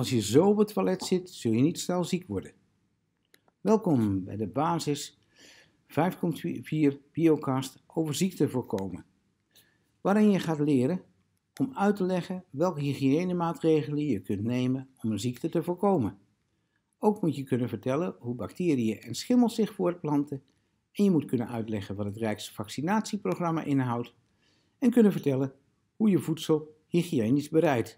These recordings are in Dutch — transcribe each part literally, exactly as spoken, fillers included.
Als je zo op het toilet zit, zul je niet snel ziek worden. Welkom bij de basis vijf komma vier Biocast over ziekte voorkomen, waarin je gaat leren om uit te leggen welke hygiënemaatregelen je kunt nemen om een ziekte te voorkomen. Ook moet je kunnen vertellen hoe bacteriën en schimmels zich voortplanten en je moet kunnen uitleggen wat het Rijksvaccinatieprogramma inhoudt en kunnen vertellen hoe je voedsel hygiënisch bereidt.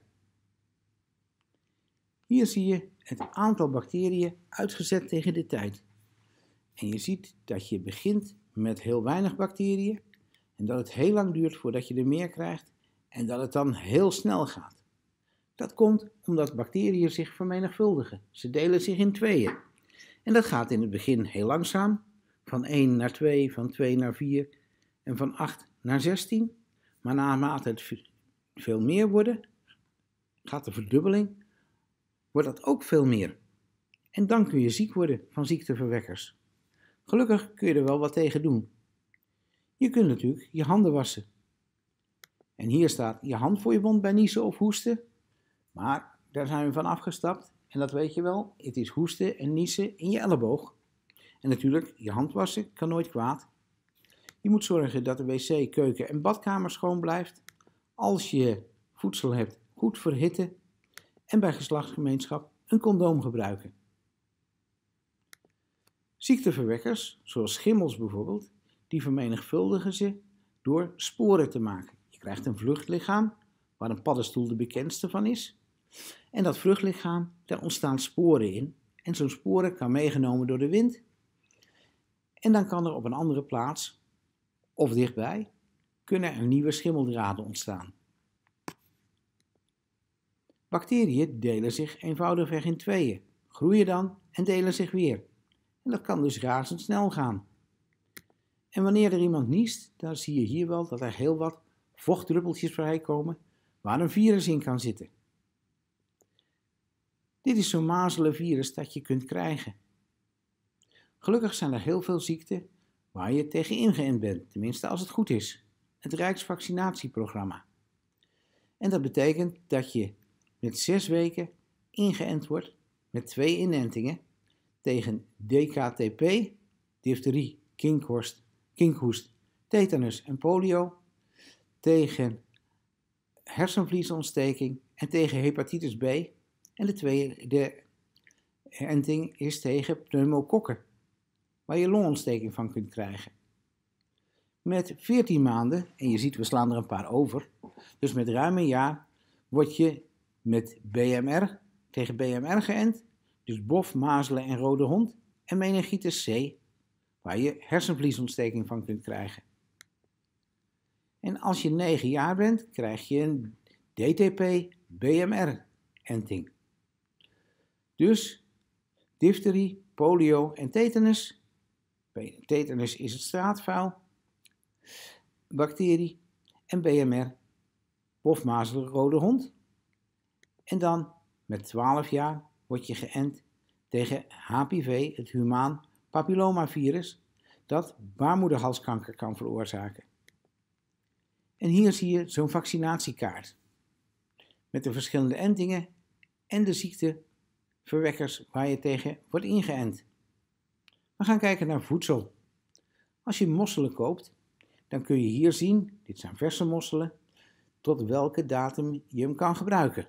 Hier zie je het aantal bacteriën uitgezet tegen de tijd. En je ziet dat je begint met heel weinig bacteriën en dat het heel lang duurt voordat je er meer krijgt en dat het dan heel snel gaat. Dat komt omdat bacteriën zich vermenigvuldigen. Ze delen zich in tweeën. En dat gaat in het begin heel langzaam, van één naar twee, van twee naar vier en van acht naar zestien. Maar naarmate het veel meer worden, gaat de verdubbeling, wordt dat ook veel meer. En dan kun je ziek worden van ziekteverwekkers. Gelukkig kun je er wel wat tegen doen. Je kunt natuurlijk je handen wassen. En hier staat je hand voor je mond bij niezen of hoesten. Maar daar zijn we van afgestapt. En dat weet je wel. Het is hoesten en niezen in je elleboog. En natuurlijk, je hand wassen kan nooit kwaad. Je moet zorgen dat de wc, keuken en badkamer schoon blijft. Als je voedsel hebt, goed verhitten. En bij geslachtsgemeenschap een condoom gebruiken. Ziekteverwekkers, zoals schimmels bijvoorbeeld, die vermenigvuldigen ze door sporen te maken. Je krijgt een vluchtlichaam, waar een paddenstoel de bekendste van is. En dat vluchtlichaam, daar ontstaan sporen in. En zo'n sporen kan meegenomen door de wind. En dan kan er op een andere plaats, of dichtbij, kunnen er nieuwe schimmeldraden ontstaan. Bacteriën delen zich eenvoudigweg in tweeën, groeien dan en delen zich weer. En dat kan dus razendsnel gaan. En wanneer er iemand niest, dan zie je hier wel dat er heel wat vochtdruppeltjes vrijkomen waar een virus in kan zitten. Dit is zo'n mazelenvirus dat je kunt krijgen. Gelukkig zijn er heel veel ziekten waar je tegen ingeënt bent, tenminste als het goed is. Het Rijksvaccinatieprogramma. En dat betekent dat je met zes weken ingeënt wordt met twee inentingen tegen D K T P, difterie, kinkhoest, kinkhoest, tetanus en polio, tegen hersenvliesontsteking en tegen hepatitis B. En de tweede enting is tegen pneumokokken, waar je longontsteking van kunt krijgen. Met veertien maanden, en je ziet we slaan er een paar over, dus met ruim een jaar word je met B M R tegen B M R geënt, dus bof, mazelen en rode hond, en meningitis C, waar je hersenvliesontsteking van kunt krijgen. En als je negen jaar bent, krijg je een D T P B M R-enting. Dus difterie, polio en tetanus. Tetanus is het straatvuil, bacterie en B M R, bof, mazelen, rode hond. En dan met twaalf jaar word je geënt tegen H P V, het humaan papillomavirus, dat baarmoederhalskanker kan veroorzaken. En hier zie je zo'n vaccinatiekaart met de verschillende entingen en de ziekteverwekkers waar je tegen wordt ingeënt. We gaan kijken naar voedsel. Als je mosselen koopt, dan kun je hier zien, dit zijn verse mosselen, tot welke datum je hem kan gebruiken.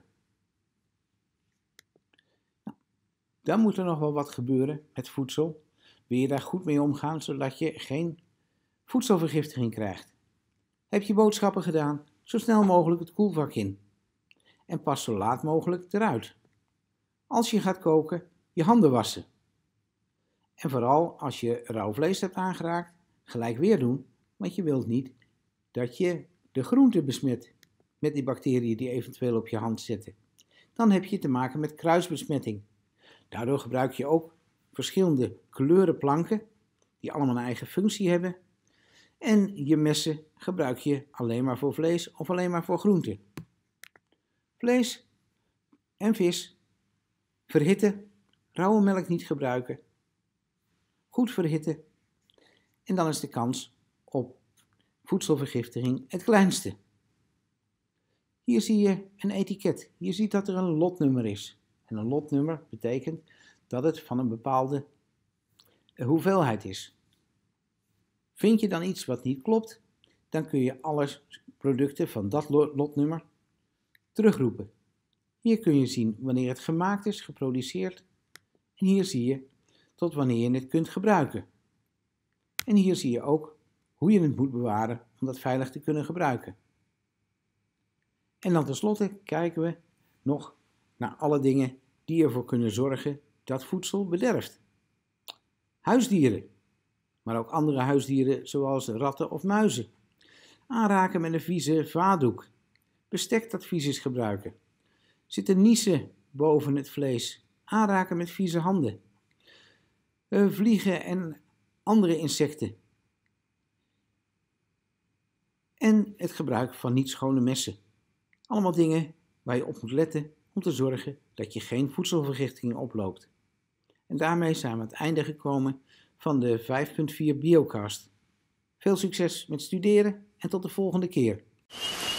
Nou, dan moet er nog wel wat gebeuren met voedsel. Wil je daar goed mee omgaan, zodat je geen voedselvergiftiging krijgt? Heb je boodschappen gedaan, zo snel mogelijk het koelvak in. En pas zo laat mogelijk eruit. Als je gaat koken, je handen wassen. En vooral als je rauw vlees hebt aangeraakt, gelijk weer doen, want je wilt niet dat je de groente besmet met die bacteriën die eventueel op je hand zitten. Dan heb je te maken met kruisbesmetting. Daardoor gebruik je ook verschillende kleuren planken, die allemaal een eigen functie hebben. En je messen gebruik je alleen maar voor vlees of alleen maar voor groente. Vlees en vis verhitten, rauwe melk niet gebruiken, goed verhitten en dan is de kans op voedselvergiftiging het kleinste. Hier zie je een etiket. Je ziet dat er een lotnummer is. En een lotnummer betekent dat het van een bepaalde hoeveelheid is. Vind je dan iets wat niet klopt, dan kun je alle producten van dat lotnummer terugroepen. Hier kun je zien wanneer het gemaakt is, geproduceerd. En hier zie je tot wanneer je het kunt gebruiken. En hier zie je ook hoe je het moet bewaren om dat veilig te kunnen gebruiken. En dan tenslotte kijken we nog naar alle dingen die ervoor kunnen zorgen dat voedsel bederft. Huisdieren, maar ook andere huisdieren zoals ratten of muizen. Aanraken met een vieze vaatdoek. Bestek dat vies is gebruiken. Zitten niezen boven het vlees. Aanraken met vieze handen. Uh, vliegen en andere insecten. En het gebruik van niet schone messen. Allemaal dingen waar je op moet letten om te zorgen dat je geen voedselvergiftingen oploopt. En daarmee zijn we aan het einde gekomen van de vijf punt vier Biocast. Veel succes met studeren en tot de volgende keer.